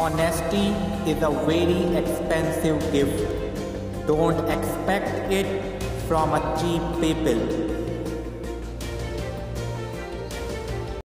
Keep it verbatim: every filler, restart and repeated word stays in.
Honesty is a very expensive gift. Don't expect it from a cheap people.